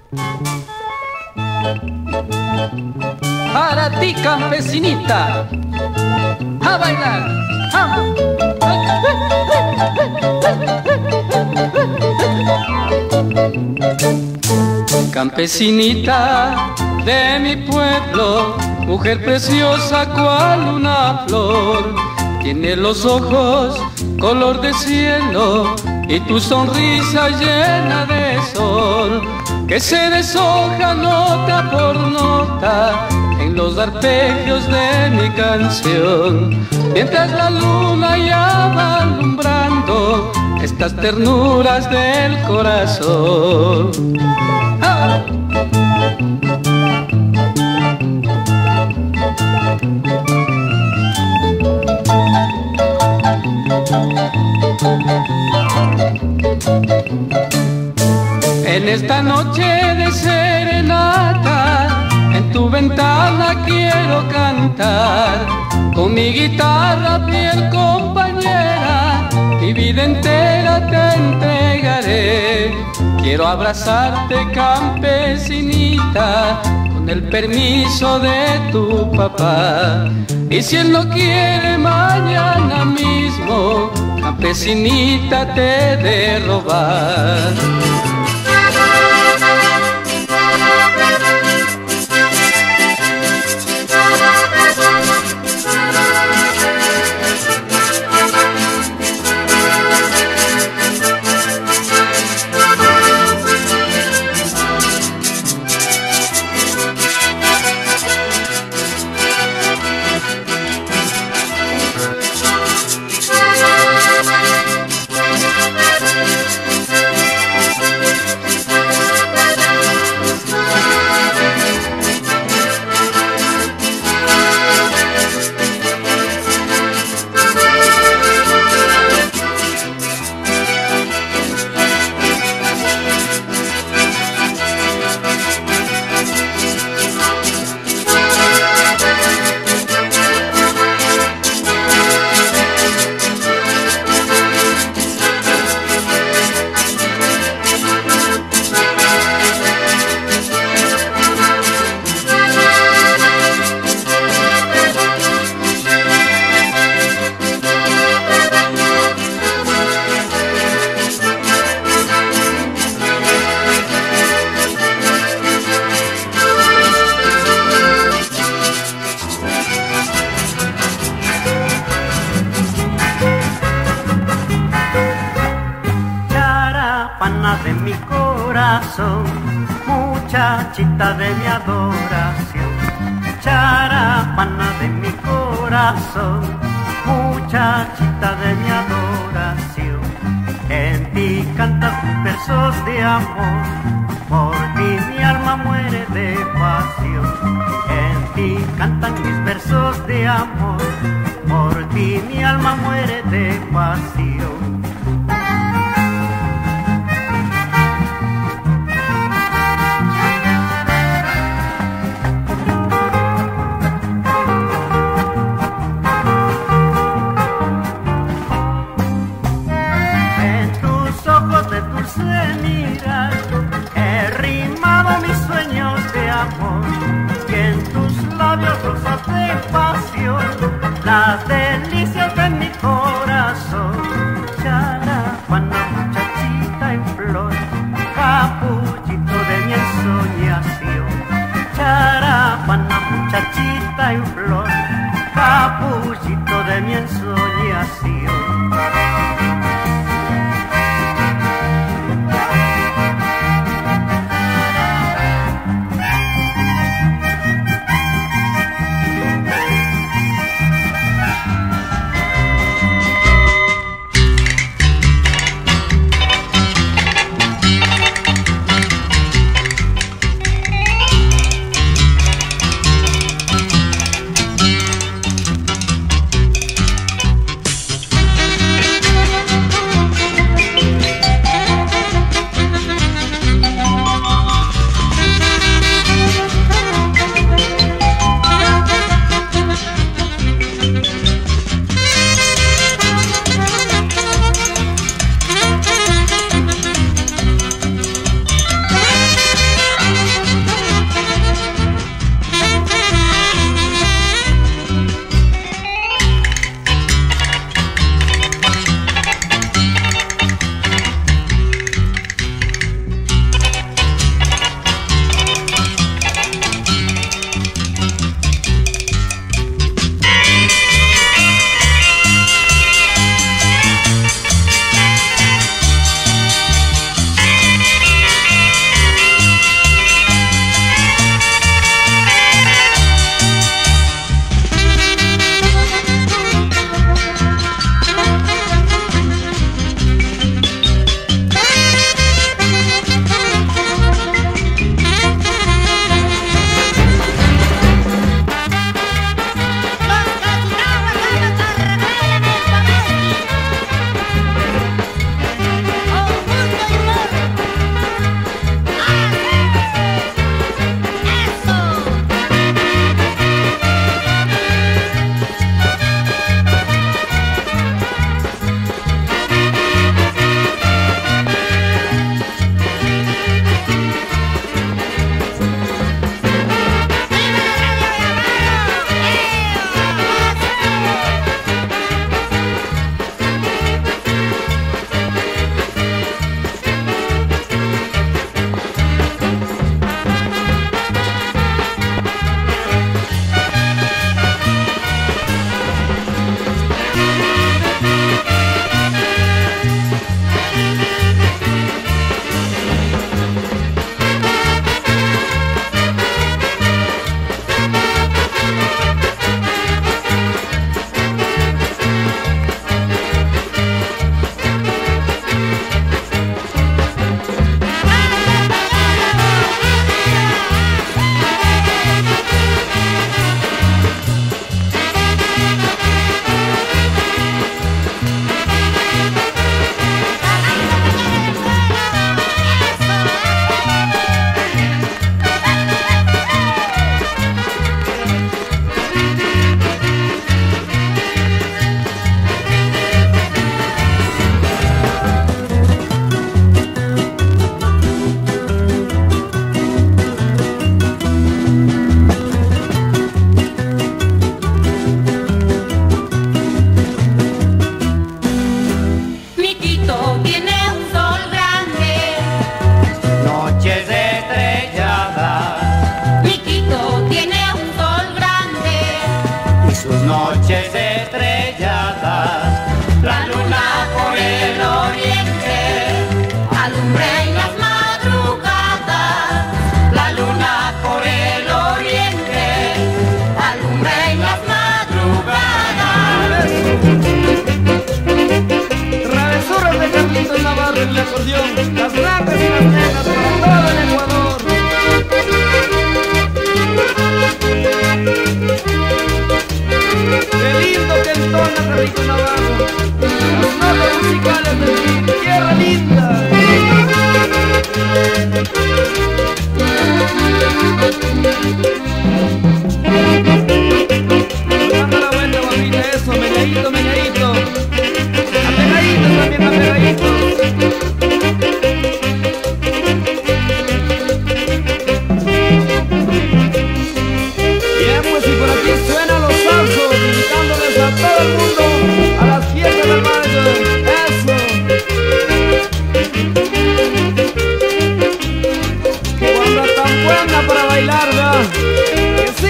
Para ti, campesinita, a bailar. Campesinita de mi pueblo, mujer preciosa cual una flor, tiene los ojos color de cielo y tu sonrisa llena de sol, que se deshoja nota por nota en los arpegios de mi canción, mientras la luna ya va alumbrando estas ternuras del corazón. ¡Ah! En esta noche de serenata, en tu ventana quiero cantar, con mi guitarra fiel compañera, mi vida entera te entregaré. Quiero abrazarte, campesinita, con el permiso de tu papá, y si él no quiere mañana mismo, campesinita te he de robar. De mi corazón, muchachita de mi adoración, charapana de mi corazón, muchachita de mi adoración. En ti cantan versos de amor, por ti mi alma muere de pasión. En ti cantan mis versos de amor, por ti mi alma muere de pasión. He rimado mis sueños de amor, y en tus labios rosas de pasión, las delicias de mi corazón.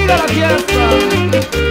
¡Viva la fiesta!